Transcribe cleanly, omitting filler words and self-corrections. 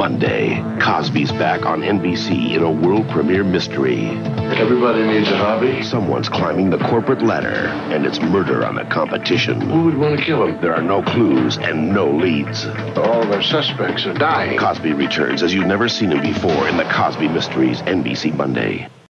Monday, Cosby's back on NBC in a world premiere mystery. Everybody needs a hobby. Someone's climbing the corporate ladder, and it's murder on the competition. Who would want to kill him? There are no clues and no leads. All the suspects are dying. Cosby returns as you've never seen him before in the Cosby Mysteries, NBC Monday.